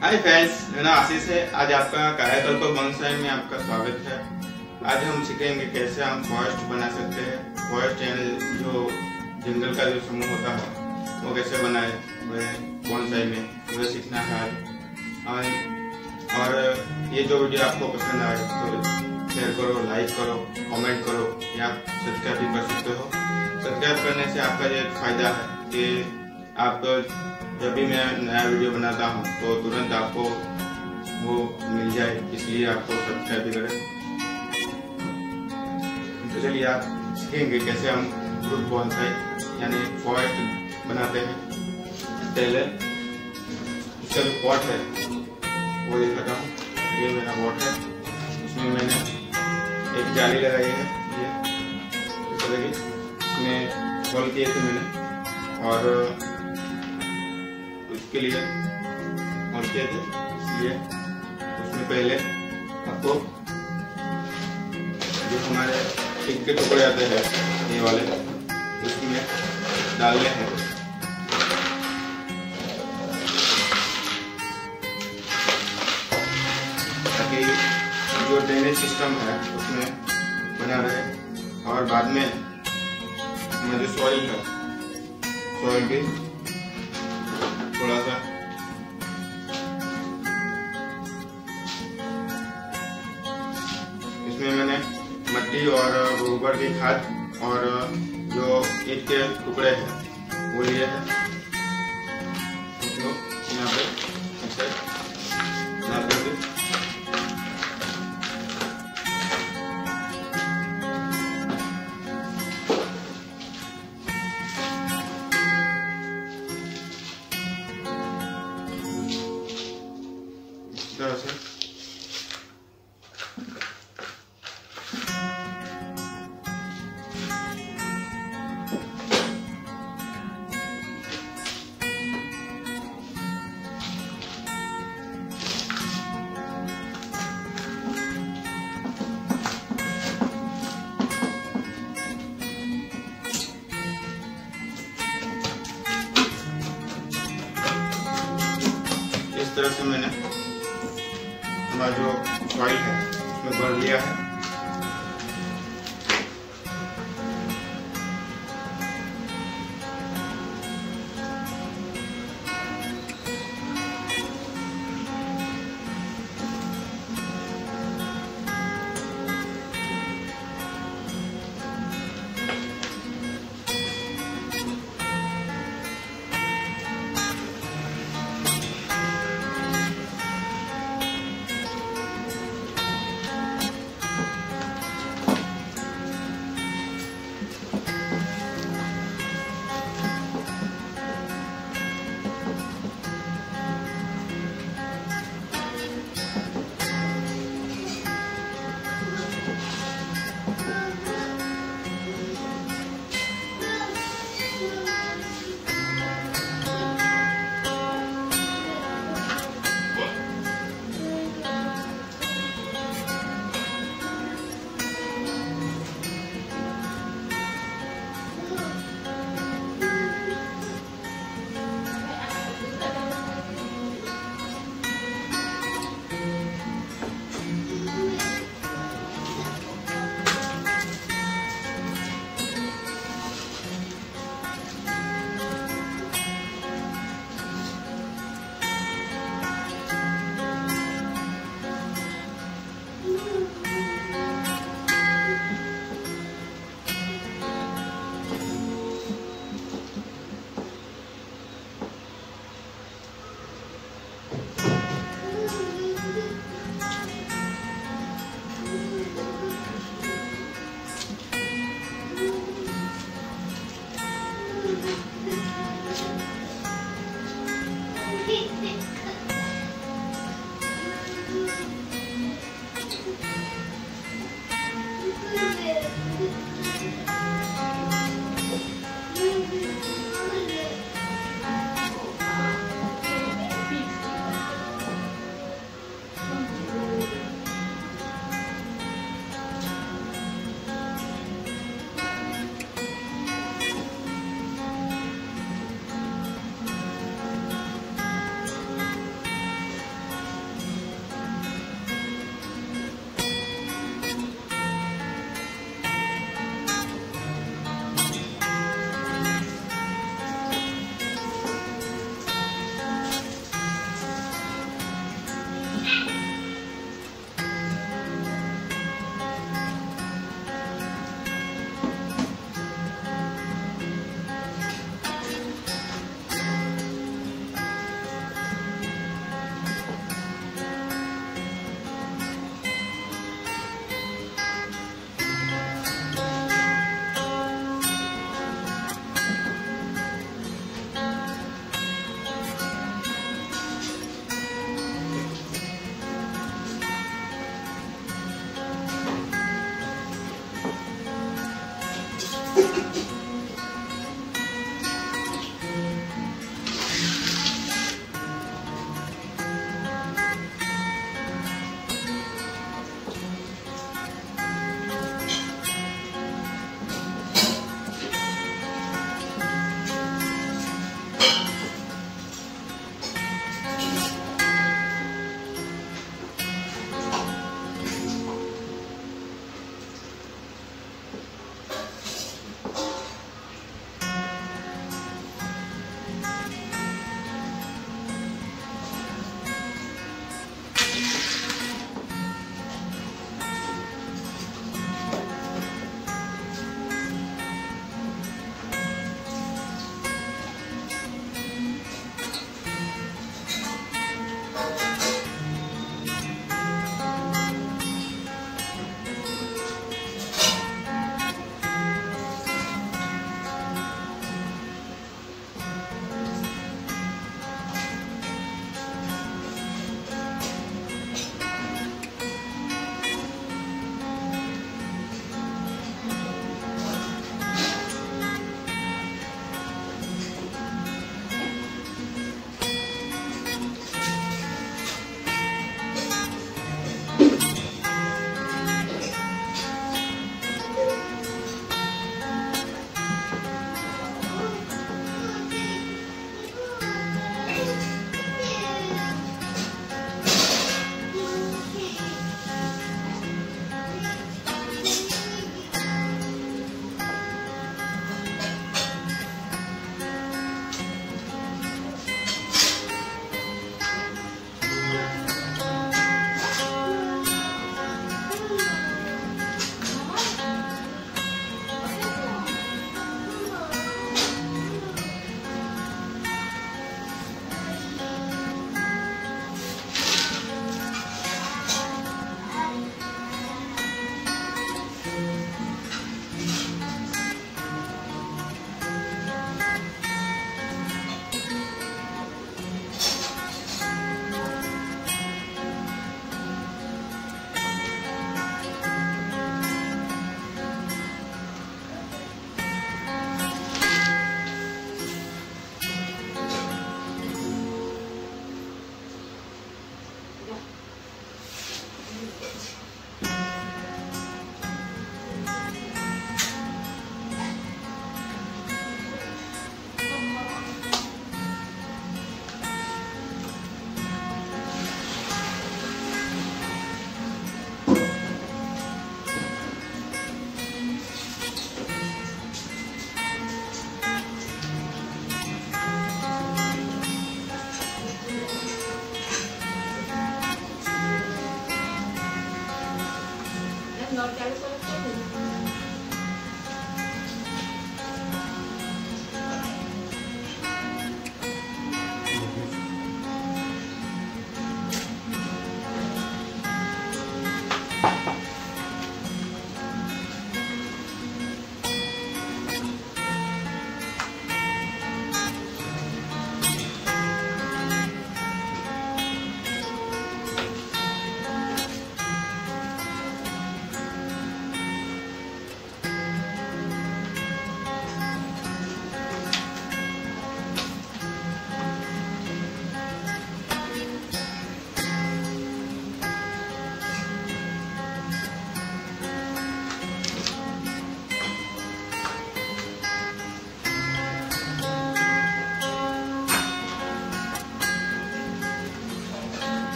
Hi friends, मेरा नाम आशीष है। आज आपका कार्यकल को बॉन्साई में आपका स्वागत है। आज हम सीखेंगे कैसे हम फॉरेस्ट बना सकते हैं। फॉरेस्ट यानी जो जंगल का जो समूह होता है वो कैसे बनाए बॉन्साई में, वो सीखना है आज। और ये जो वीडियो आपको पसंद आए तो शेयर करो, लाइक करो, कमेंट करो या सब्सक्राइब भी कर सकते हो। सब्सक्राइब करने से आपका ये फायदा है कि आप जब भी मैं नया वीडियो बनाता हूँ तो तुरंत आपको वो मिल जाए, इसलिए आपको सब्सक्राइब भी करें। तो चलिए आप सीखेंगे कैसे हम ग्रुप बॉन्साई यानी फॉरेस्ट बनाते हैं। पहले इसका जो पॉट है वो दिखाता हूँ। ये मेरा पॉट है, इसमें मैंने एक जाली लगाई है, ये इसमें खोल किए थे मैंने और उसके लिए और किए थे, इसलिए उसमें पहले आपको जो हमारे टिक के टुकड़े आते हैं ये वाले उसमें डालने हैं। ताकि जो ड्रेनेज सिस्टम है उसमें बना रहे और बाद में जो सॉइल है सॉइल भी थोड़ा सा इसमें मैंने मिट्टी और गोबर की खाद और जो ईंट के टुकड़े हैं वो लिए हैं। यहाँ पे ऐसे तरह से इस तरह से मैंने हमारा जो सॉइल है उसमें भर लिया है।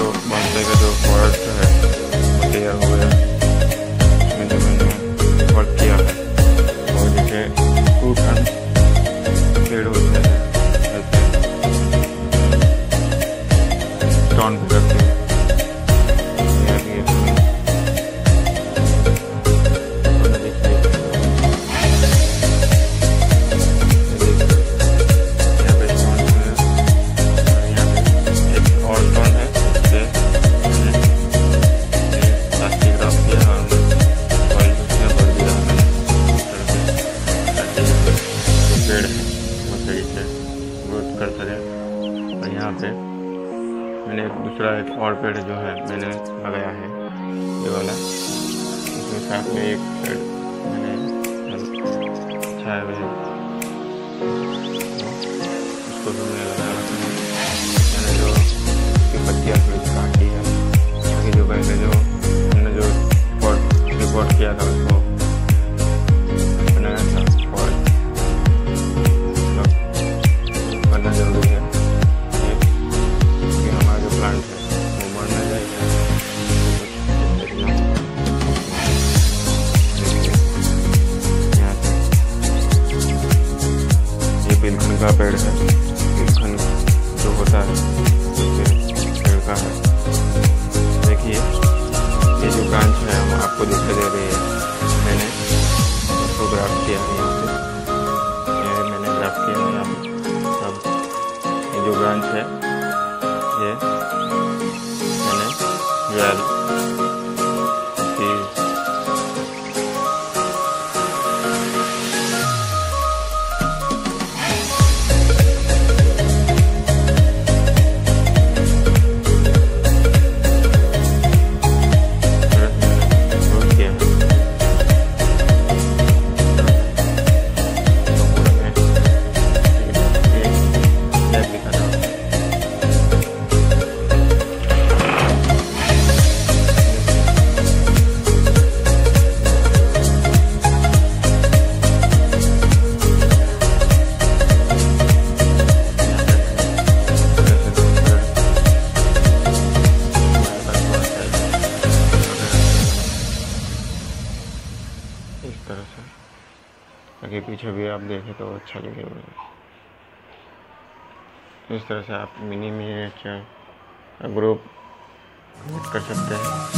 बॉन्साई का जो फॉरेस्ट है वो तैयार हो गया। इसमें जो मैंने वर्क किया है और जैसे पिलखन पेड़ होते हैं ऐसे स्टोन पे रखते हैं। कर सके। और यहाँ पे मैंने एक और पेड़ जो है मैंने लगाया है ये वाला, इसमें साथ में एक पेड़ मैंने छाया हुए है उसको भी मैंने लगाया है। मैंने जो उसकी पत्तियाँ थोड़ी काटी है क्योंकि जो पहले जो हमने जो रिपोर्ट किया था उसको बनाया था और करना जरूरी है क्योंकि हमारा जो प्लांट है वो मर ना जाएगा। ये पिलखन का पेड़ है। पिलखन जो होता है पेड़ का है। देखिए ये जो ब्रांच है हम आपको दिखाई दे रही है, मैंने इसको ग्राफ्ट किया है यहाँ पे, मैंने ग्राफ्ट किया है यहाँ पे। ये जो ब्रांच है ये मैंने वेल इस तरह से, आगे पीछे भी आप देखें तो अच्छा लगेगा। इस तरह से आप मिनी मिनिएचर ग्रुप कर सकते हैं।